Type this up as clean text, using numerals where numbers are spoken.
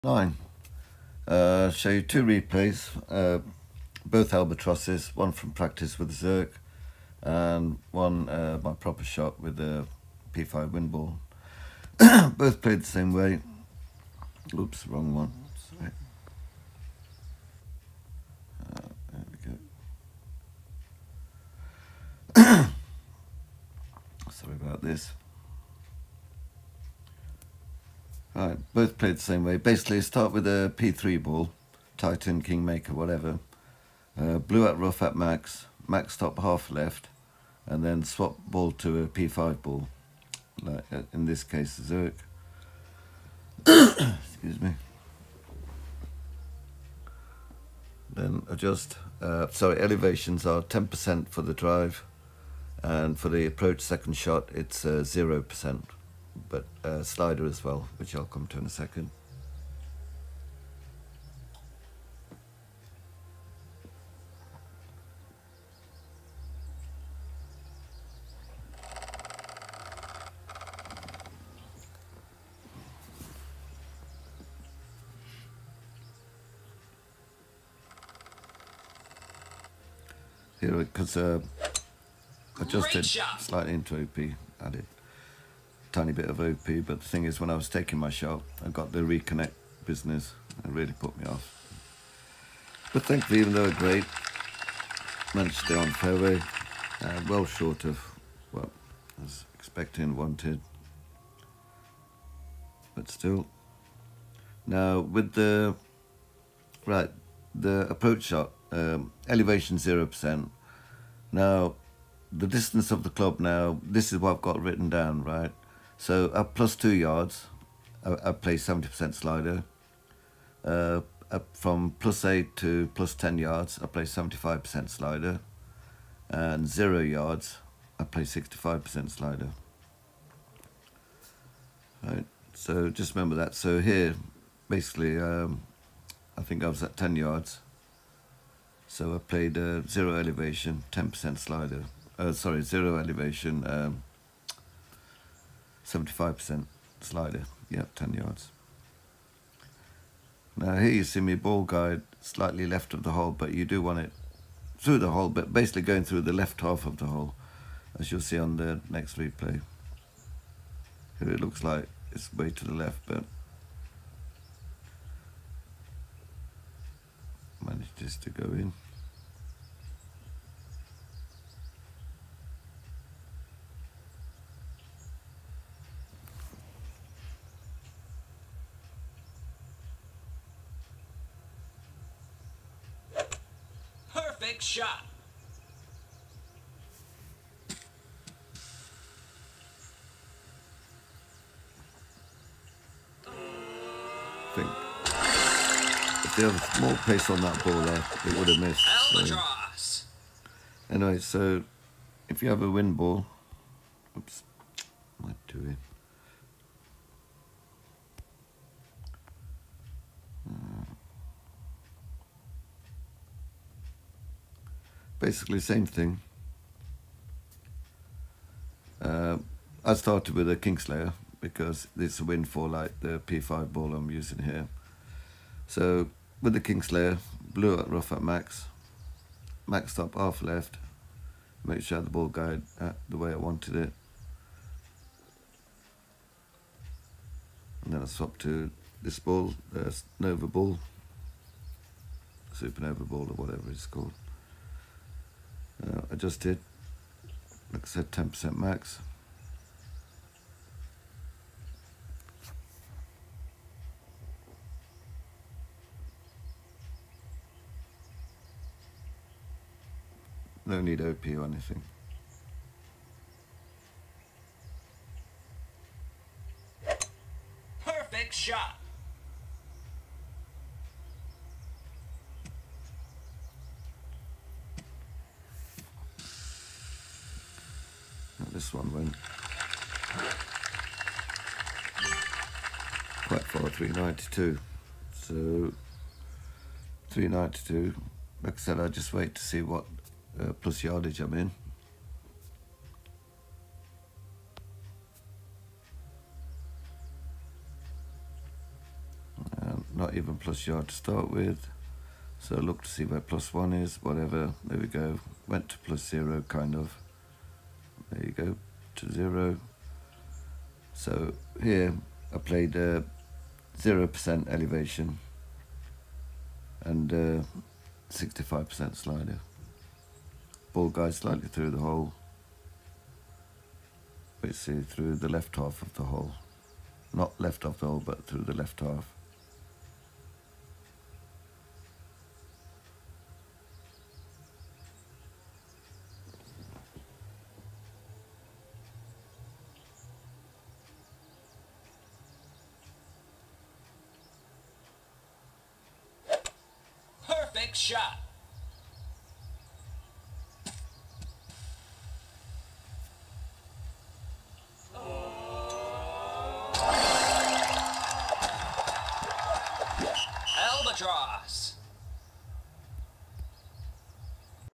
9. Show you two replays, both albatrosses, one from practice with the Zerk and one my proper shot with the P5 wind ball. Both played the same way. Oops, wrong one. Sorry. There we go. Sorry about this. Right, both played the same way. Basically, start with a P3 ball, Titan, Kingmaker, whatever. Blue at rough at max, max top half left, and then swap ball to a P5 ball, like in this case the Zerk. Excuse me. Then adjust. Elevations are 10% for the drive, and for the approach second shot it's 0%. But slider as well, which I'll come to in a second. Here, because adjusted slightly into OP, added tiny bit of OP, but the thing is, when I was taking my shot, I got the reconnect business. It really put me off. But thankfully, even though great, managed to stay on fairway, well short of what I was expecting and wanted. But still. Now with the approach shot, elevation 0%. Now the distance of the club, now this is what I've got written down, right? So at plus 2 yards, I play 70% slider. From plus 8 to plus 10 yards, I play 75% slider. And 0 yards, I play 65% slider. Right, so just remember that. So here, basically, I think I was at 10 yards. So I played 0 elevation, 10% slider. 0 elevation, 75% slider. Yep, 10 yards. Now here you see me ball guide slightly left of the hole, but you do want it through the hole, but basically going through the left half of the hole, as you'll see on the next replay. Here it looks like it's way to the left, but managed just to go in. Perfect shot. I think if they had a small pace on that ball there, it would have missed. Albatross. Anyway, so if you have a wind ball, oops, what am I doing? Basically, same thing. I started with a Kingslayer because it's a windfall like the P5 ball I'm using here. So with the Kingslayer, blue at rough at max, max top half left, make sure I had the ball guide the way I wanted it. And then I swap to this ball, Nova ball, Supernova ball or whatever it's called. Adjusted, like I said, 10% max. No need OP or anything. Perfect shot. This one went quite far, 392. So 392, like I said, I just wait to see what plus yardage I'm in. not even plus yard to start with. So look to see where +1 is, whatever, there we go. Went to +0 kind of. There you go, to 0. So here I played 0% elevation and 65% slider. Ball guide slightly through the hole. Basically through the left half of the hole. Not left half the hole, but through the left half. Perfect shot. Albatross.